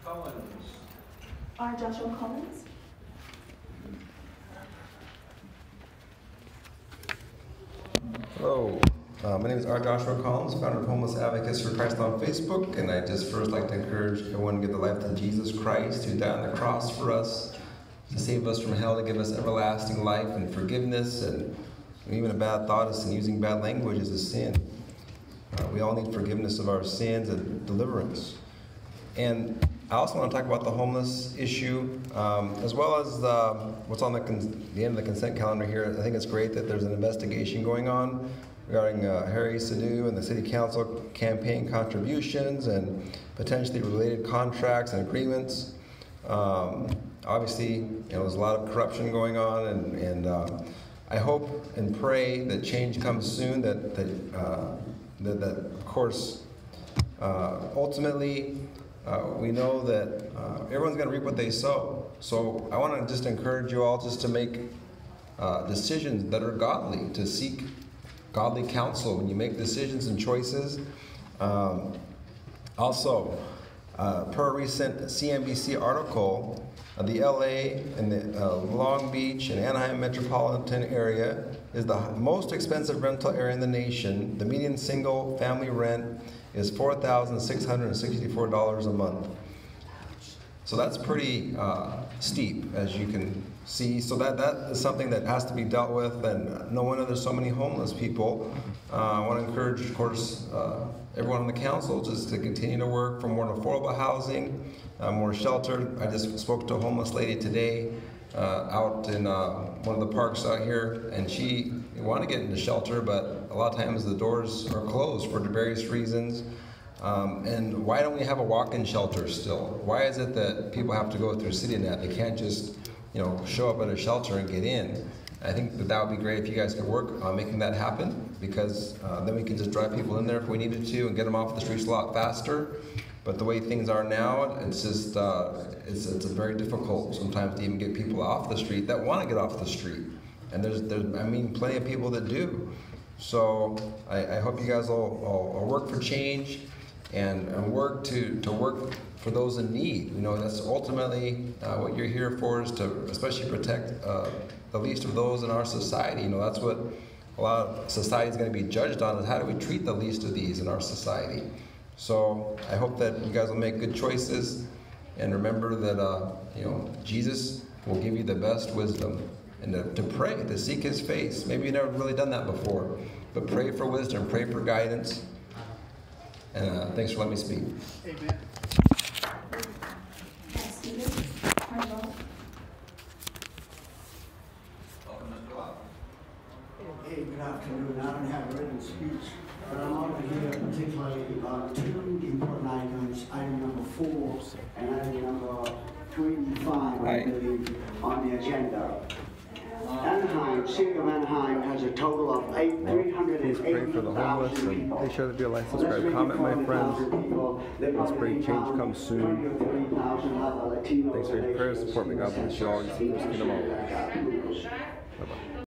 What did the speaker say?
R.Joshua Collins. Hello, my name is R.Joshua Collins, founder of Homeless Advocates for Christ on Facebook, and I just first like to encourage everyone to give their life to Jesus Christ, who died on the cross for us, to save us from hell, to give us everlasting life and forgiveness, and even a bad thought is sin. Using bad language is a sin. We all need forgiveness of our sins and deliverance. And I also want to talk about the homeless issue, as well as what's on the end of the consent calendar here. I think it's great that there's an investigation going on regarding Harry Sadu and the City Council campaign contributions and potentially related contracts and agreements. Obviously, there's a lot of corruption going on, and I hope and pray that change comes soon. That of course, ultimately, we know that everyone's going to reap what they sow. So I want to just encourage you all just to make decisions that are godly, to seek godly counsel when you make decisions and choices. Also, per a recent CNBC article, the LA and the Long Beach and Anaheim metropolitan area is the most expensive rental area in the nation. The median single family rent is $4,664 a month. So that's pretty steep, as you can see. So that is something that has to be dealt with, and no wonder there's so many homeless people. I want to encourage, of course, everyone on the council just to continue to work for more affordable housing, more shelter. I just spoke to a homeless lady today out in one of the parks out here, and she wanted to get into shelter, but a lot of times the doors are closed for various reasons. And why don't we have a walk-in shelter still? Why is it that people have to go through CityNet? They can't just, show up at a shelter and get in. I think that would be great if you guys could work on making that happen, because then we can just drive people in there if we needed to and get them off the streets a lot faster. But the way things are now, it's just it's very difficult sometimes to even get people off the street that want to get off the street. And there's plenty of people that do. So I hope you guys will work for change and work to work for those in need. That's ultimately what you're here for, is to especially protect the least of those in our society. That's what a lot of society is going to be judged on, is how do we treat the least of these in our society. So I hope that you guys will make good choices, and remember that Jesus will give you the best wisdom, and to pray, to seek His face. Maybe you've never really done that before, but pray for wisdom, pray for guidance. And thanks for letting me speak. Amen. Hey, good afternoon. I don't have a written speech, but I'm out here particularly on two important items. Item number 4 and item number 25, I believe, on the agenda. Anaheim, City of Anaheim has a total of 380,000 Please pray for the homeless, and make sure to do a like, subscribe, comment, my friends. Let's pray change comes soon. Thanks for your prayers, support me. God bless you all. Kingdom all. Bye-bye.